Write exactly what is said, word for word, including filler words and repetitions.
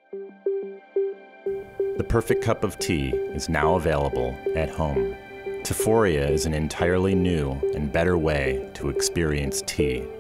The perfect cup of tea is now available at home. Teforia is an entirely new and better way to experience tea.